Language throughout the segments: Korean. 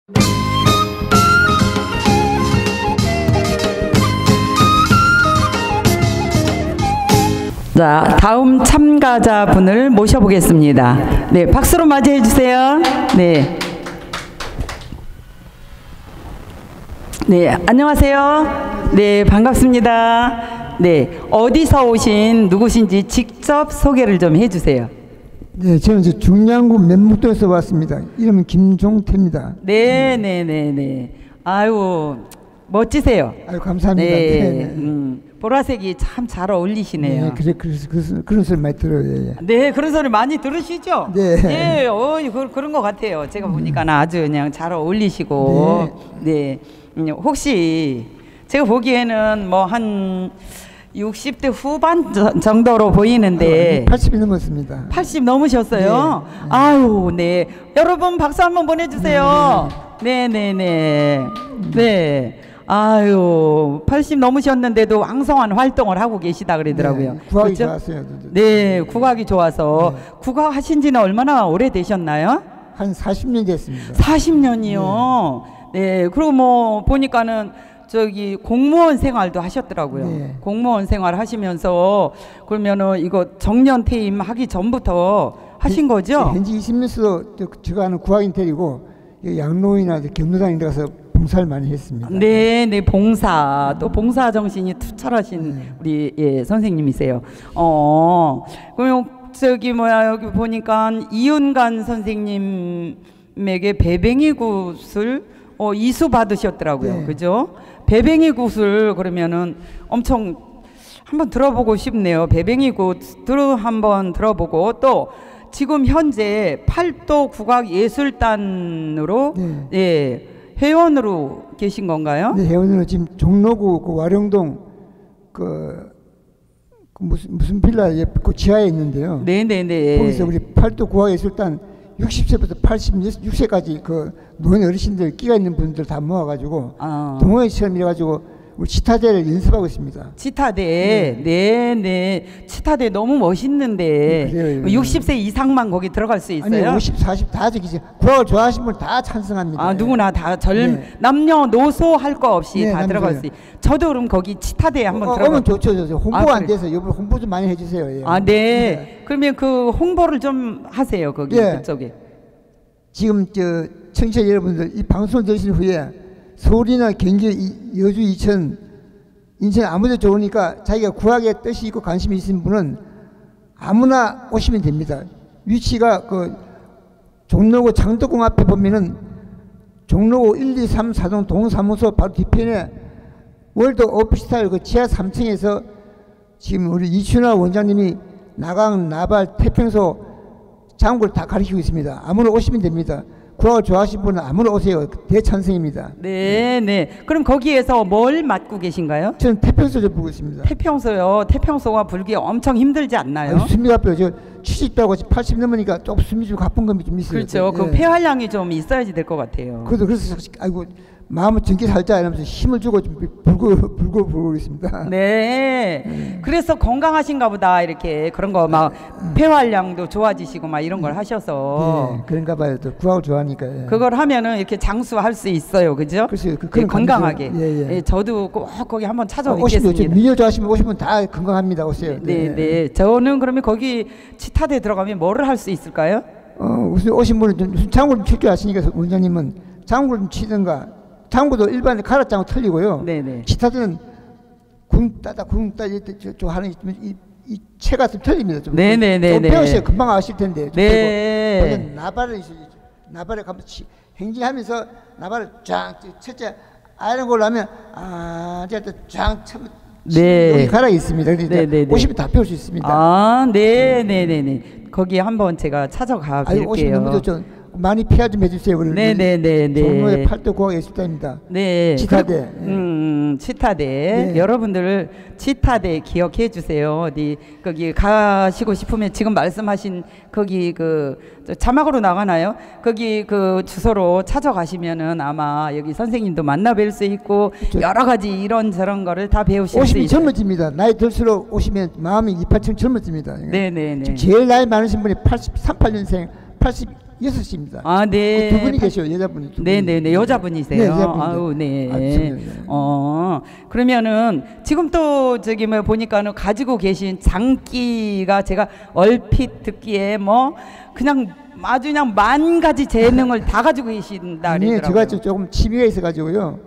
자, 다음 참가자분을 모셔보겠습니다. 네, 박수로 맞이해 주세요. 네. 네, 안녕하세요. 네, 반갑습니다. 네, 어디서 오신 누구신지 직접 소개를 좀 해주세요. 네, 저는 중량구 면목동에서 왔습니다. 이름은 김종태입니다. 네, 네, 네, 네. 아유, 멋지세요. 아유, 감사합니다. 네, 네. 보라색이 참 잘 어울리시네요. 네, 그런 소리 많이 들어요. 예. 네, 그런 소리 많이 들으시죠? 네. 네, 그런 것 같아요. 제가 보니까 아주 그냥 잘 어울리시고. 네. 혹시 제가 보기에는 뭐 한 60대 후반 정도로 보이는데 80이 넘었습니다. 80 넘으셨어요? 네. 아유, 네. 여러분 박수 한번 보내주세요. 네, 네, 네. 네. 아유, 80 넘으셨는데도 왕성한 활동을 하고 계시다 그러더라고요. 네, 국악이 그렇죠? 좋았어요. 네, 국악이 좋아서. 네. 국악 하신 지는 얼마나 오래 되셨나요? 한 40년 됐습니다. 40년이요? 네. 그리고 뭐 보니까는 저기 공무원 생활도 하셨더라고요. 네. 공무원 생활 하시면서 그러면은 이거 정년 퇴임하기 전부터 하신 거죠? 현지 20년서도 제가 하는 국악인 데리고 양로이나 경로당 데 가서 봉사를 많이 했습니다. 네, 네, 봉사. 또 봉사 정신이 투철하신 우리 예, 선생님이세요. 그럼 저기 뭐야 여기 보니까 이윤관 선생님에게 배뱅이 굿을 이수 받으셨더라고요. 네. 그죠? 배뱅이 굿을 그러면은 엄청 한번 들어보고 싶네요. 배뱅이 굿 한번 들어보고 또 지금 현재 팔도 국악예술단으로 네. 예, 회원으로 계신 건가요? 네, 회원으로 지금 종로구 그 와룡동 무슨 빌라에 그 지하에 있는데요. 네네네. 거기서 우리 팔도 국악예술단 60세부터 86세까지 그 노인 어르신들 끼가 있는 분들 다 모아가지고 동호회처럼 이래가지고 우리 치타대를 연습하고 있습니다. 치타대, 네, 네. 치타대 너무 멋있는데 그래요. 60세 이상만 거기 들어갈 수 있어요? 아니, 50, 40 다 저기 국악을 좋아하시는 분 다 찬성합니다. 누구나 다 네. 남녀노소 할 거 없이 네, 다 들어갈 수 있어요. 저도 그럼 거기 치타대에 한번 들어가. 오면 좋죠. 홍보가 안 돼서 이번 홍보 좀 많이 해주세요. 예. 네. 그러면 그 홍보를 좀 하세요. 거기 그쪽에. 지금 청취자 여러분들 이 방송을 들으신 후에 서울이나 경기, 여주, 인천 아무데도 좋으니까 자기가 국악에 뜻이 있고 관심이 있는 분은 아무나 오시면 됩니다. 위치가 그 종로구 장덕궁 앞에 보면은 종로구 1, 2, 3, 4동 동사무소 바로 뒤편에 월드 오피스타일 그 지하 3층에서 지금 우리 이춘하 원장님이 나강, 나발, 태평소 장구를 다 가르치고 있습니다. 아무나 오시면 됩니다. 국악을 좋아하시는 분은 아무나 오세요. 대찬성입니다. 네, 네. 그럼 거기에서 뭘 맡고 계신가요? 저는 태평소를 부르고 있습니다. 태평소요. 태평소가 불기 엄청 힘들지 않나요? 숨이 가빠요. 저 70대하고 80 넘으니까 조금 숨이 좀 가쁜 감이 좀 있어요. 그렇죠. 그 폐활량이 좀 있어야지 될 것 같아요. 그래서 아이고 마음을 전기 살자 이러면서 힘을 주고 좀 불고 있습니다. 네. 그래서 건강하신가 보다 이렇게 그런 거 막 폐활량도 좋아지시고 막 이런 걸 하셔서. 네, 그런가 봐요. 또 국악을 좋아하니까. 예. 그걸 하면은 이렇게 장수할 수 있어요. 그죠? 글쎄요. 건강하게. 예. 저도 꼭 거기 한번 찾아뵙겠습니다. 오시면 민요 좋아하시면 오신 분 다 건강합니다. 오세요. 네. 저는 그러면 거기 치타대 들어가면 뭐를 할 수 있을까요? 우선 오신 분은 좀 장구를 칠 줄 아시니까 원장님은 장구를 좀 치든가. 장구도 일반 가락장하고 틀리고요. 네네. 치타대는 궁따다 하는 이 체가 좀 틀립니다. 좀 네네네. 배우셔야 금방 아실 텐데. 네. 나발에 가면 행진하면서 나발을 쫙 첫째 아이런 걸로 하면 쫙 참. 네. 여기 가락이 있습니다. 네네. 오시면 다 배울 수 있습니다. 네네네네. 거기 한번 제가 찾아가 볼게요. 오시는 분도 좀 많이 피하 좀 해주세요. 네네네. 종로의 팔도 국악예술단입니다. 네. 치타대. 치타대. 네. 여러분들 치타대 기억해 주세요. 어디 거기 가시고 싶으면 지금 말씀하신 거기 그 자막으로 나가나요? 거기 그 주소로 찾아가시면은 아마 여기 선생님도 만나 뵐 수 있고 여러 가지 이런 저런 거를 다 배우실 수 있어요. 젊어집니다. 나이 들수록 오시면 마음이 이팔층 젊어집니다. 네네네. 제일 나이 많으신 분이 83, 8년생, 6입니다. 아, 네. 두 분이 계셔요. 여자분이 두 분이. 네네네. 여자분이세요. 네, 여자분인데. 아우, 네. 맞습니다. 그러면은 지금 또 저기 뭐 보니까는 가지고 계신 장기가 제가 얼핏 듣기에 뭐 그냥 아주 그냥 만 가지 재능을 다 가지고 계신다 아니요, 그러더라고요. 제가 조금 취미가 있어가지고요.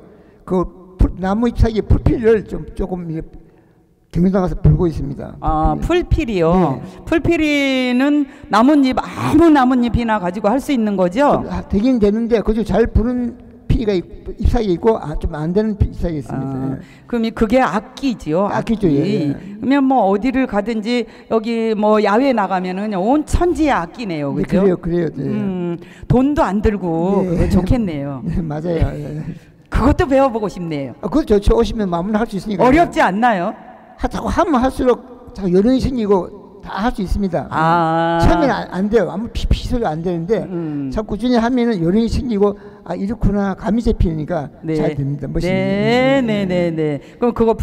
나무 잎사귀 풀필을 조금 경기도 가서 불고 있습니다. 아, 풀필이요. 네. 풀필이는 나뭇잎 아무 나뭇잎이나 가지고 할 수 있는 거죠? 되긴 되는데 그중 잘 부는 피리가 잎사귀가 있고 좀 안 되는 잎사귀가 있습니다. 그럼 그게 악기지요? 악기죠. 예. 그러면 뭐 어디를 가든지 여기 뭐 야외 나가면은 온 천지의 악기네요, 네, 그죠? 그래요. 네. 돈도 안 들고 네. 좋겠네요. 네, 맞아요. 예. 그것도 배워보고 싶네요. 그것도 저 오시면 마음은 할 수 있으니까. 어렵지 않나요? 자꾸 하면 할수록 자꾸 요령이 생기고 다 할 수 있습니다. 처음에는 안 돼요. 아무 피피 소리 안 되는데 자꾸 꾸준히 하면은 요령이 생기고 이렇구나 감이 잡히니까 네. 잘 됩니다. 멋있는. 네네네네. 그럼 그거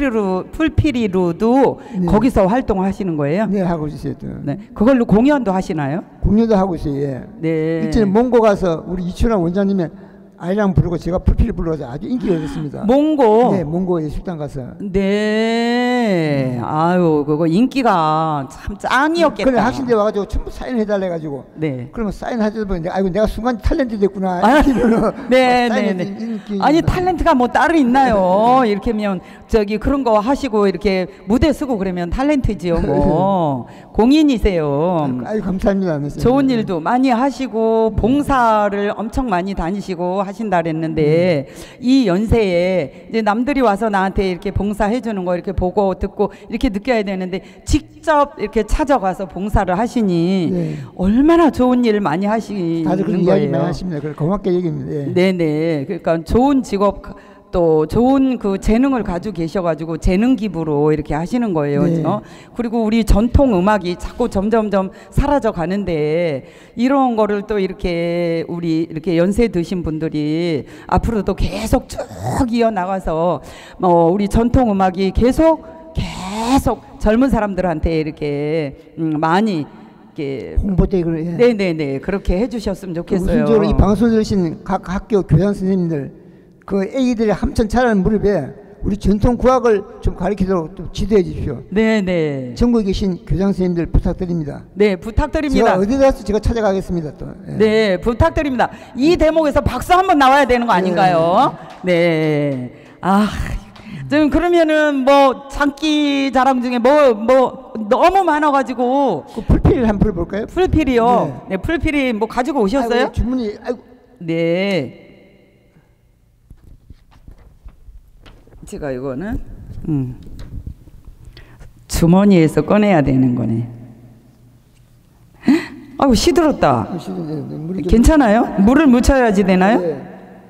풀피리로도 네. 거기서 활동하시는 거예요? 네, 하고 있어요. 또. 네. 그걸로 공연도 하시나요? 공연도 하고 있어요. 예. 네. 일전에 몽고 가서 우리 이춘환 원장님의 아이랑 부르고 제가 풀피를 불러서 아주 인기가 됐습니다. 몽고. 네, 몽고 예술단 가서. 네. 아유, 그거 인기가 참 짱이었겠다. 그래 학생들 와가지고 전부 사인해달래 가지고. 네. 그러면 사인하다 보니 아이고 내가 순간 탤런트 됐구나. 네네네. 아니 탤런트가 뭐 따로 있나요? 이렇게 하면 저기 그런 거 하시고 이렇게 무대 쓰고 그러면 탤런트지요. 뭐 공인이세요. 아유 감사합니다. 좋은 일도 많이 하시고 봉사를 엄청 많이 다니시고 하신다 그랬는데 이 연세에 이제 남들이 와서 나한테 이렇게 봉사해 주는 거 이렇게 보고 듣고 이렇게 느껴야 되는데 직접 이렇게 찾아가서 봉사를 하시니 네. 얼마나 좋은 일 많이 하시는 다들 그런 거예요. 이야기 많이 하십니다. 그걸 고맙게 얘기합니다. 예. 네네. 그러니까 좋은 직업 또 좋은 그 재능을 가지고 계셔가지고 재능 기부로 이렇게 하시는 거예요. 네. 그리고 우리 전통 음악이 자꾸 점점점 사라져 가는데 이런 거를 또 이렇게 우리 이렇게 연세 드신 분들이 앞으로도 계속 쭉 이어 나가서 우리 전통 음악이 계속 젊은 사람들한테 이렇게 많이 이렇게 홍보되고 예. 네네네 그렇게 해주셨으면 좋겠어요. 우선적으로 이 방송 들으신 각 학교 교장 선생님들 그 애기들이 함천 자라는 무렵에 우리 전통 구학을 좀 가르치도록 좀 지도해 주십시오. 네네. 전국에 계신 교장 선생님들 부탁드립니다. 네 부탁드립니다. 제가 어디 가서 제가 찾아가겠습니다. 또. 예. 네 부탁드립니다. 이 대목에서 박수 한번 나와야 되는 거 아닌가요? 네. 좀 그러면은 뭐 장기 자랑 중에 뭐 너무 많아가지고 그 풀필을 한번 불러볼까요? 풀필이요. 네, 풀필이 뭐 가지고 오셨어요? 아이고, 주문이 네. 제가 이거는 주머니에서 꺼내야 되는 거네. 아이고 시들었다. 괜찮아요? 물을 묻혀야지 되나요? 네.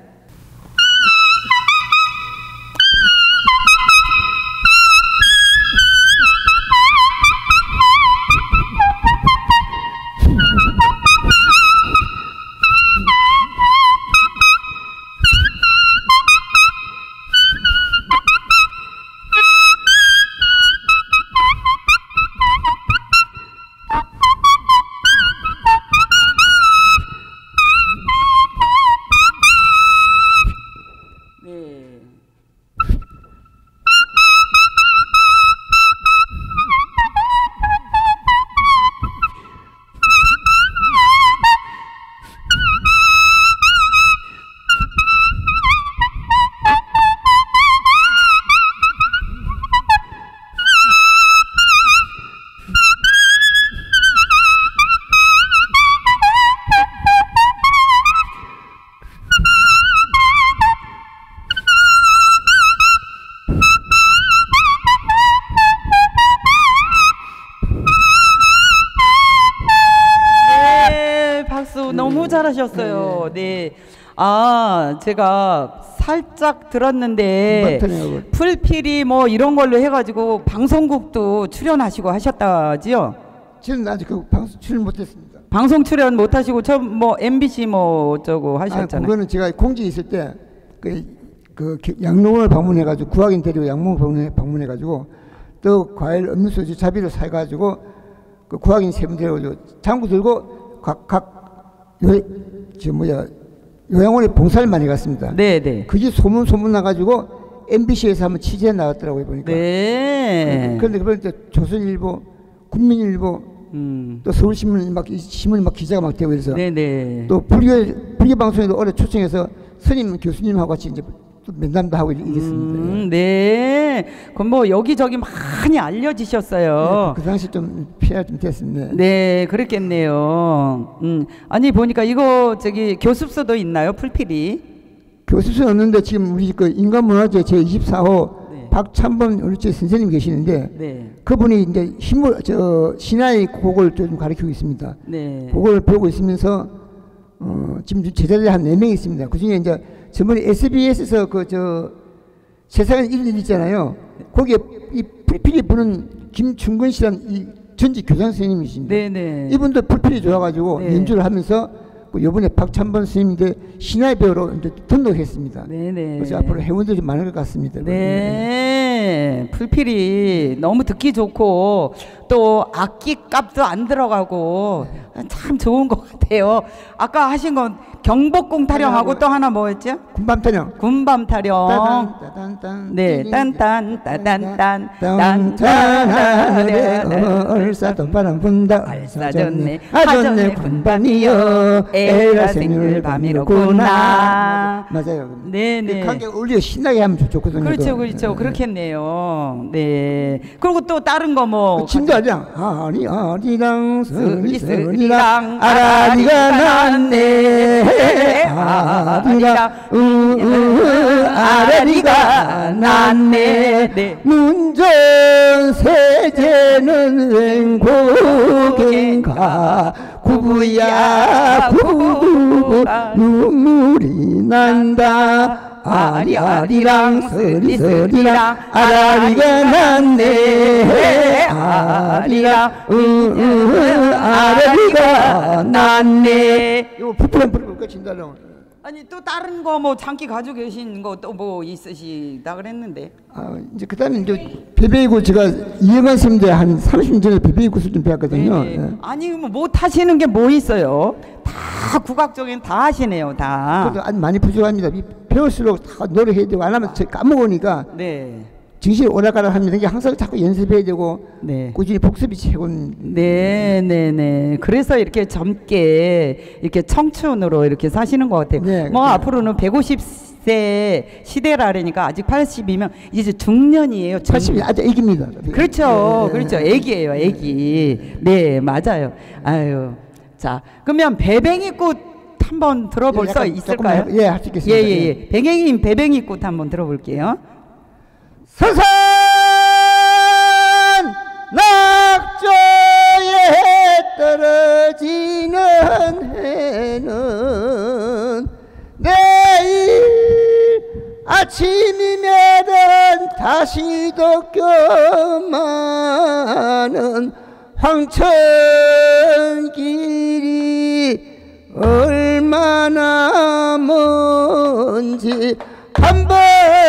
너무 잘하셨어요. 네. 제가 살짝 들었는데 풀필이 뭐 이런 걸로 해가지고 방송국도 출연하시고 하셨다지요? 저는 아직 그 방송 출연 못했습니다. 방송 출연 못하시고 처음 뭐 MBC 뭐 저거 하셨잖아요. 그거는 제가 공직에 있을 때 그 양농을 방문해가지고 구학인 데리고 양농을 방문해가지고 또 과일 음료수 자비로 사가지고 그 구학인 세 분 데려가지고 장구 들고 각 요양원에 봉사를 많이 갔습니다. 네네. 그게 소문 나가지고 MBC에서 한번 취재해 나왔더라고요, 보니까. 네. 그런데 그때 조선일보, 국민일보, 또 서울신문 신문 기자가 막 되고 그래서. 네네. 또 불교 방송에도 오래 초청해서 스님 교수님하고 같이 이제 또 면담도 하고 이랬습니다. 네. 그럼 뭐 여기저기 많이 알려지셨어요. 네, 그 당시 좀 피해가 좀 됐습니다. 네, 그랬겠네요. 아니 보니까 이거 교습소도 있나요, 풀필이? 교습소는 없는데 지금 우리 그 인간문화재 제 24호 네. 박찬범 우리 선생님 계시는데 네. 그분이 이제 신화의 곡을 좀 가르치고 있습니다. 네. 곡을 배우고 있으면서 지금 제자들이 한 4명 있습니다. 그 중에 이제 저번에 SBS에서 세상의 일일 있잖아요. 거기에 이 풀필이 부는 김충근 씨라는 이 전직 교장 선생님이십니다. 네네. 이분도 풀필이 좋아가지고 네. 연주를 하면서 요번에 박찬범 스님인데 신화의 배우로 이제 등록했습니다. 네네. 그래서 앞으로 회원들이 많을 것 같습니다. 네. 풀필이 너무 듣기 좋고 또 악기 값도 안 들어가고 참 좋은 것 같아요. 아까 하신 건 경복궁 타령하고 또 하나 뭐였죠? 군밤 타령. 군밤 타령. 네, 딴딴 따단딴 딴딴 얼싸던 바람 분다. 알싸졌네 하졌네 군밤이여 에라 생일 밤이로구나. 맞아요. 네네. 관계 올려 신나게 하면 좋거든요. 그렇죠, 그렇죠. 네. 그렇겠네요. 네. 그리고 또 다른 거 뭐. 진도 아니야. 아리랑 스리랑 아라리가 났네. 아라리가 났네. 네. 문전세제는 웬곡인가 구부야 구부 눈물이 난다. 아리랑 스리랑 아라리가 났네. 아라리가 났네. 이거 부풀한 부르볼까 진달래. 아니 또 다른 거 뭐 장기 가지고 계신 거 또 뭐 있으시다 그랬는데. 이제 그다음에 이제 베베이구 제가 이영환 선생님들 한 30년 전에 베베이구 좀 배웠거든요. 네. 아니 뭐 못 하시는 게 뭐 있어요? 다 국악적인 다 하시네요, 다. 그래도 아주 많이 부족합니다. 배울수록 다 노력해야 되고 안 하면 까먹으니까. 네. 정신이 오락가락 하면 게 항상 자꾸 연습해야 되고 네. 꾸준히 복습이 최고입니다. 네네네. 그래서 이렇게 젊게 이렇게 청춘으로 이렇게 사시는 것 같아요. 네, 뭐 앞으로는 150세 시대라니까 아직 80이면 이제 중년이에요. 80이 아주 애기입니다. 그렇죠, 네. 그렇죠. 애기예요, 애기. 네, 맞아요. 아유, 자 그러면 배뱅이꽃 한번 들어볼 수 있을까요? 예, 할 수 있겠습니다. 예. 배뱅이꽃 한번 들어볼게요. 서산 낙조에 떨어지는 해는 내일 아침이면은 다시도 껴마는 황천길이 얼마나 먼지 한번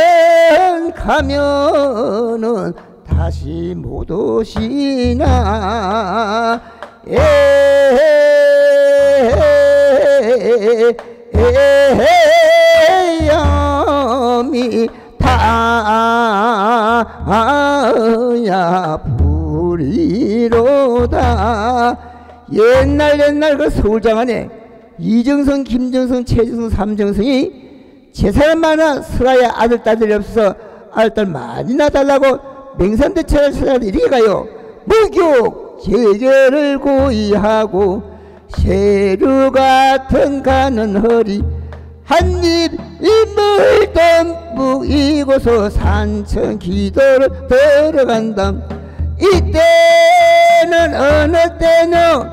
가면은 다시 못 오시나. 염이 타야 부리로다. 옛날 그 서울장안에 이정성, 김정성, 최정성, 삼정성이 재산 많아 설아야 아들, 딸들이 없어서 아들 많이 낳아달라고 맹산대처를 찾아가서 이렇게 가요. 무교 제절을 고의하고 새루 같은 가는 허리 한입 인물 덤뿍 이고서 산천 기도를 들어간다. 이때는 어느 때는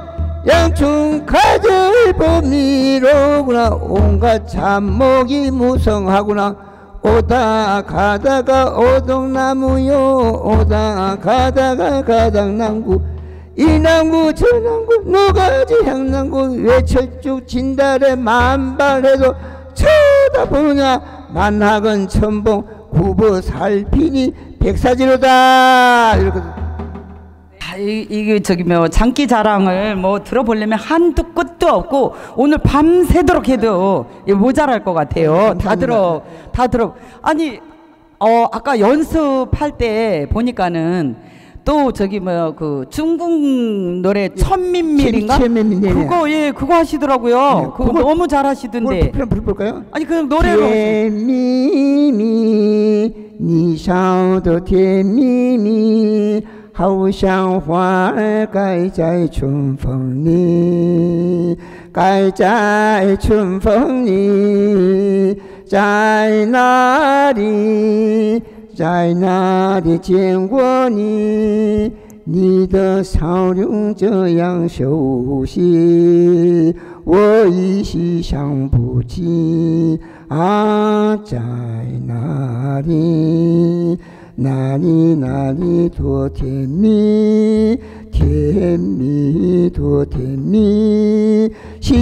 양충가절 봄이로구나. 온갖 잡목이 무성하구나. 오다 가다가 오동나무요 오다 가다가 가닥나무 이나무 저나무 노가지 향나무 외철쭉 진달에 만발해도 쳐다보느냐. 만학은 천봉 구보 살피니 백사지로다. 이렇게 이게 저기 뭐 장기 자랑을 뭐 들어보려면 한도 끝도 없고 오늘 밤새도록 해도 모자랄 것 같아요. 다 들어. 아니 아까 연습할 때 보니까는 또 저기 뭐 그 중국 노래 천민밀인가? 그거 그거 하시더라고요. 네, 그거 너무 잘하시던데. 그걸 불러볼까요? 아니 그 노래로. 甜蜜蜜，你笑得甜蜜蜜，好像花儿开在春风里，开在春风里，在哪里？在哪里见过你？你的笑容这样熟悉，我一时想不起啊，在哪里？哪里多甜蜜，甜蜜多甜蜜，是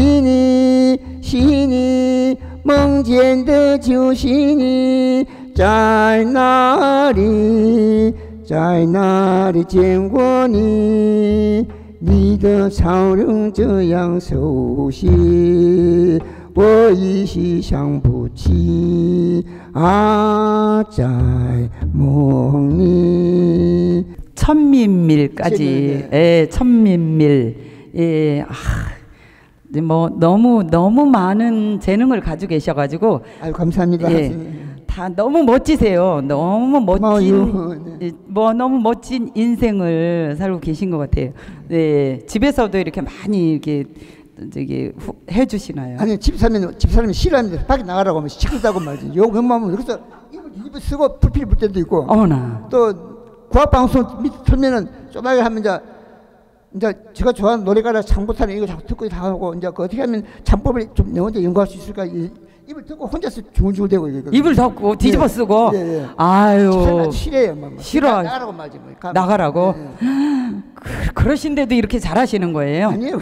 你梦见的就是你。在哪里，在哪里见过你？你的笑容这样熟悉，我一时想不起啊，在梦里。 천민밀까지, 예, 천민밀, 예, 뭐 너무 많은 재능을 가지고 계셔가지고, 아유 감사합니다. 예, 다 너무 멋지세요. 너무 멋진, 뭐 너무 멋진 인생을 살고 계신 것 같아요. 네, 집에서도 이렇게 많이 이렇게 저기 해주시나요? 아니 집사람이 싫어합니다. 밖에 나가라고 하면 시끄럽다고 말이지. 욕 웬만하면 그래서 입을 쓰고 불필 불 때도 있고. 어머나. 또 과학 방송 밑 틀면은 쪼마게 하면 이제 제가 좋아하는 노래가라 장보타는 이거 자꾸 듣고 다 하고 이제 그 어떻게 하면 장법을 좀 내 혼자 연구할 수 있을까? 입을 듣고 혼자서 중얼중얼대고 이거거든요. 입을 덮고 뒤집어 쓰고. 예. 아유. 싫어요. 싫어. 나가라고 말지 뭐. 나가라고. 예. 그러신데도 이렇게 잘하시는 거예요? 아니에요.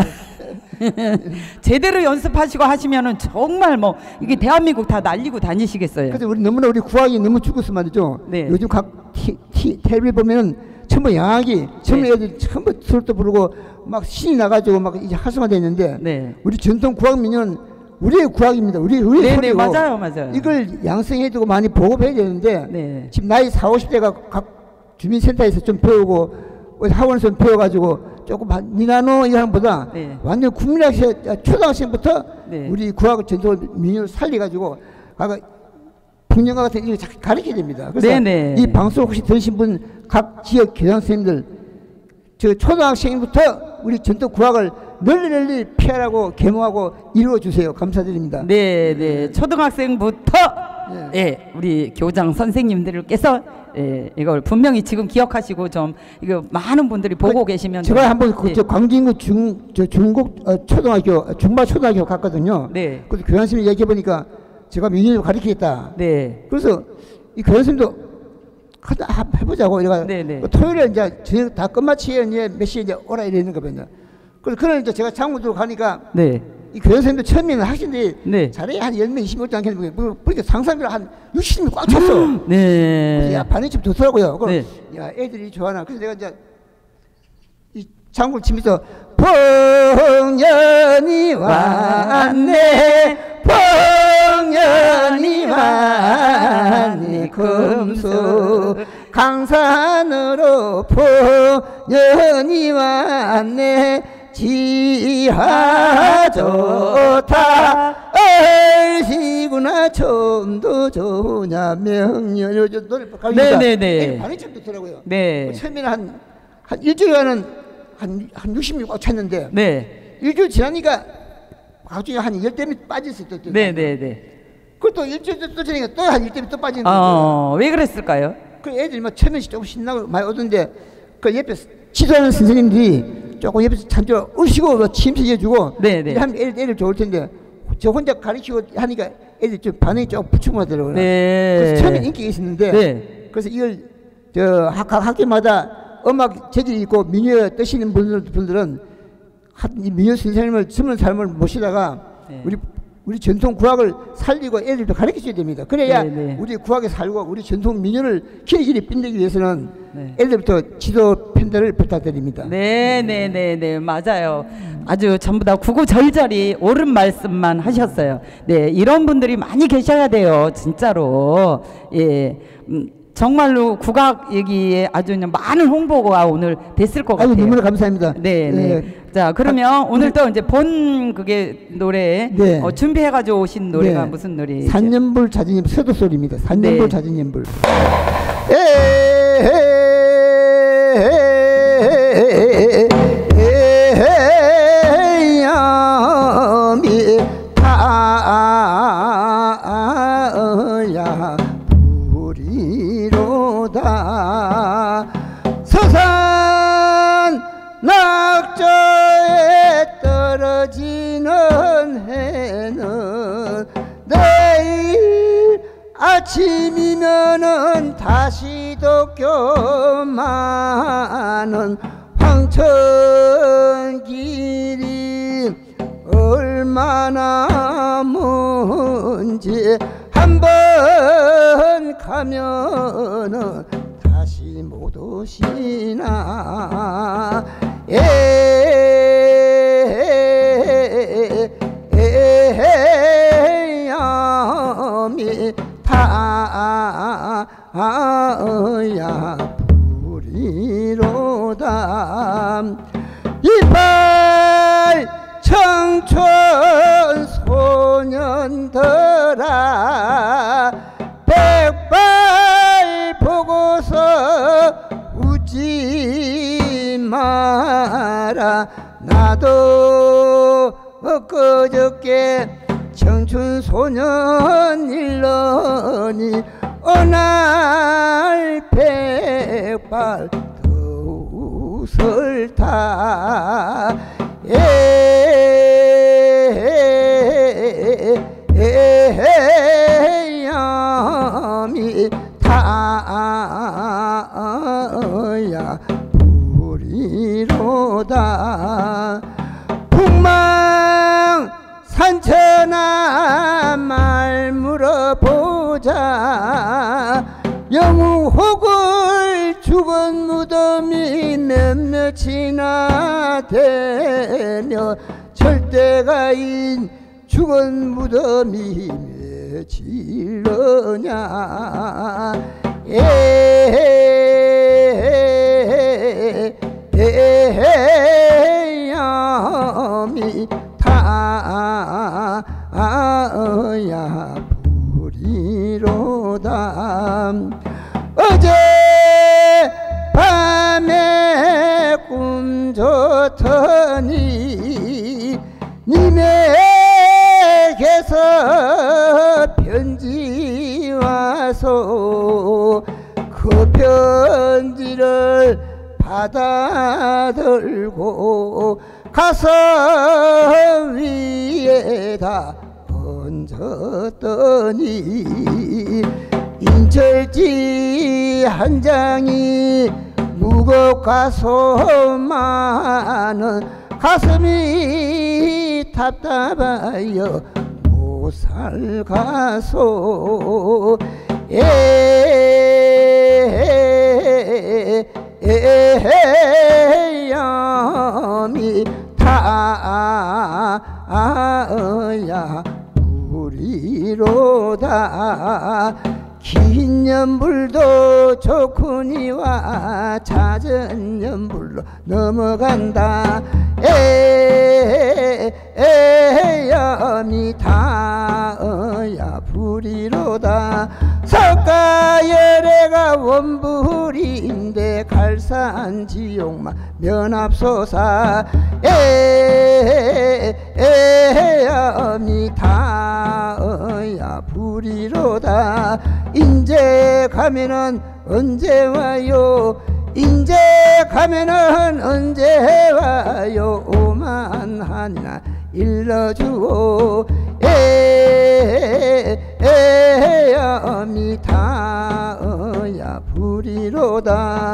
제대로 연습하시고 하시면은 정말 뭐 이게 대한민국 다 날리고 다니시겠어요. 그래서 우리 구학이 너무 죽었어 말이죠. 네. 요즘 각 텔레비 보면은 전부 양악이 전부 애들 전부 트로트 부르고 막 신이 나가지고 막 이제 활성화됐는데 네. 우리 전통 구학 민요는 우리의 구학입니다. 우리의 네네, 소리고 맞아요. 이걸 양성해두고 많이 보급해야 되는데 네. 지금 나이 40, 50대가 각 주민센터에서 좀 배우고 학원에서 좀 배워가지고 조금 니나노 이하보다 네. 완전 국민학생 초등학생부터 네. 우리 구학 전통 민요를 살려가지고 풍년과 같은 이거 가르쳐야 됩니다. 그래서 네네. 이 방송 혹시 들으신 분 각 지역 교장 선생님들 저 초등학생부터 우리 전통 구학을 널리 피하라고 계몽하고 이루어 주세요. 감사드립니다. 네. 초등학생부터 예, 우리 교장 선생님들께서 이걸 분명히 지금 기억하시고 좀 이거 많은 분들이 보고 계시면 제가 한번 저 광진구 중국 초등학교 중마 초등학교 갔거든요. 네. 그래서 교장 선생님 얘기해 보니까 제가 민요를 가르치겠다. 네. 그래서 이 교장 선생님도 해보자고 이래가 토요일에 이제 저녁 다 끝마치에 이제 몇 시에 이제 오라 이러는 거거든요. 그래서 그런 이제 제가 장구도 가니까 이 교장 선생님도 처음에는 학생들이 잘해 한 10명 20명 않겠는데 그러니까 상상비를 한 60명 꽉 찼어. 그래서 야 반응이 좀 좋더라고요. 그럼 야 애들이 좋아하나. 그래서 내가 이제 이 장구를 치면서 풍년이 왔네 풍년이 왔네 금수 강산으로 풍년이 왔네 지하 좋다 얼씨구나 처음도 좋으냐 명년 노래 네네네 반응이 참 좋더라고요. 네. 처음에는 한 일주일간은 한 60명 꽉 찼는데 일주일 지나니까 갑자기 한 10대면 빠졌어요. 네네네. 그것도 일주일 또 지나니까 또 한 10대면 또 빠지는 거예요. 왜 그랬을까요? 그 애들이 막 처음에는 조금 신나고 많이 오던데 그 옆에 지도하는 선생님들이 조금 옆에서 참조 으시고 침식해주고 하면 애들 좋을 텐데 저 혼자 가르치고 하니까 애들 좀 반응이 조금 부충하더라고요. 그래서 처음에 인기가 있었는데 그래서 이걸 각 학교마다 음악 재질이 있고 민요 뜨시는 분들은 이 민요 선생님을 젊은 사람을 모시다가 우리 전통 국악을 살리고 애들도 가르쳐줘야 됩니다. 그래야 네. 우리 국악에 살고 우리 전통 민요를 길이길이 빛내기 위해서는 네. 애들부터 지도 편들을 부탁드립니다. 네, 맞아요. 아주 전부 다 구구절절히 옳은 말씀만 하셨어요. 네, 이런 분들이 많이 계셔야 돼요, 진짜로. 예, 정말로 국악 얘기에 아주 그냥 많은 홍보가 오늘 됐을 것 같아요. 너무나 감사합니다. 네. 자, 그러면 오늘 또 이제 본 그게 노래 네. 준비해가지고 오신 노래가 네. 무슨 노래? 산년불 자진님 서도소리입니다. 산년불 네. 자진년불. 야 불이로다 서산 낙저에 떨어지는 해는 내일 아침이면은 다시 도껴마는 황천길이 얼마나 먼지 한번 가면은 다시 못 오시나 야미 타야 불이로다 이빨 청춘 소년들아 백발 보고서 웃지 마라 나도 엊그저께 청춘 소년 일러니 어느 날 백발 더웃을 타 야미 타야 불이로다 북망 산천아 말 물어보자 영웅혹을 죽은 무덤이 몇몇이나 되며 절대가인 죽은 무덤이 며칠러냐 야미 타야 불이로다 어제 밤에 꿈 좋더니 님에게서 편지 와서 그 편지를 받아들고 가슴 위에다 얹었더니 인철지 한 장이 무겁가서 많은 가슴이 답답하여 못 살가서 야미 타야 불이로다 긴 연불도 좋구니와 잦은 연불로 넘어간다 야미 타야 불이로다 석가열애가 원불인데 갈산지옥만 면합소사 야미 타야 불이로다 인제 가면은 언제 와요 인제 가면은 언제 와요 오만하니나 일러주오 야미 타야 불이로다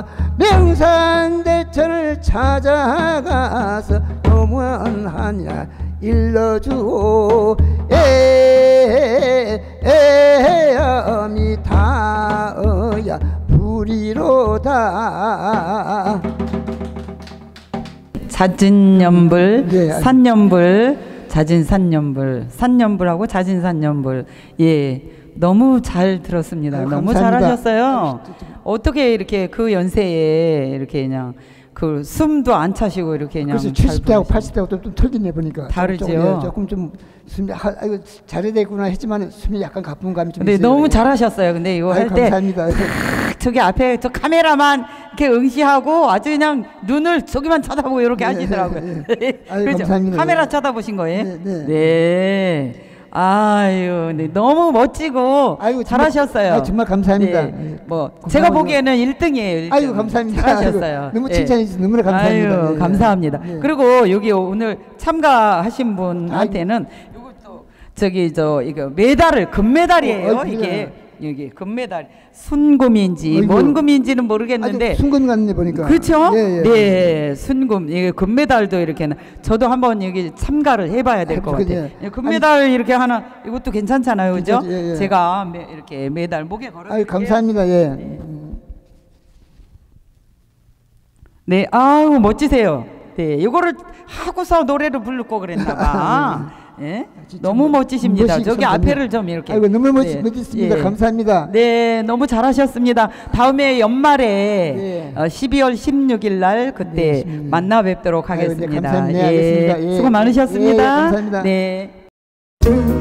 명산대천을 찾아가서 오만하니나 일러주오 애엄이 닿아야 불이로다. 자진연불, 네. 산연불, 자진산연불, 산연불하고 자진산연불. 예, 너무 잘 들었습니다. 아유, 너무 감사합니다. 잘하셨어요. 어떻게 이렇게 그 연세에 이렇게 그냥 그 숨도 안 차시고 이렇게 그냥 그래서 잘 70대하고 부르시고. 80대하고 좀 틀리네 보니까. 다르죠. 조금 좀 숨이 아이고 잘해야 되구나 했지만 숨이 약간 가쁜 감이 좀 근데 있어요. 너무 잘하셨어요. 근데 이거 아유, 할 때 감사합니다. 저기 앞에 저 카메라만 이렇게 응시하고 아주 그냥 눈을 저기만 쳐다보고 이렇게 네, 하시더라고요. 네. 아유, 그죠? 감사합니다. 카메라 쳐다보신 거예요? 네, 네. 네. 아유, 네, 너무 멋지고 아이고, 정말- 잘하셨어요. 아유, 정말 감사합니다. 네, 네. 뭐 고마워요. 제가 보기에는 1등이에요. 1등. 아이고 감사합니다. 잘하셨어요. 아이고, 너무 예. 칭찬해 주셔서 너무나 감사합니다. 아유, 네. 감사합니다. 네. 그리고 여기 오늘 참가하신 분한테는 이것도 저기 저 이거 메달을 금메달이에요. 어이구, 이게 여기 금메달 순금인지 어이구. 뭔 금인지는 모르겠는데 아주 순금 같네 보니까. 그렇죠? 예, 예. 네, 순금 이게 금메달도 이렇게 저도 한번 여기 참가를 해봐야 될 것 그렇군요. 같아요. 예, 금메달 이렇게 하나 이것도 괜찮잖아요, 그죠? 예, 예. 제가 이렇게 메달 목에 걸어. 아유 감사합니다. 예. 네, 아우 멋지세요. 네, 이거를 하고서 노래를 부를 거 그랬나봐. 예, 진짜 너무 멋지십니다. 멋있- 저기 감사합니다. 앞에를 좀 이렇게. 아이고 너무 네, 멋있습니다. 예. 감사합니다. 네, 너무 잘하셨습니다. 다음에 연말에 네. 12월 16일 날 그때 네, 만나 뵙도록 아유, 네, 하겠습니다. 감사합니다. 알겠습니다. 예. 수고 많으셨습니다. 예, 감사합니다. 네.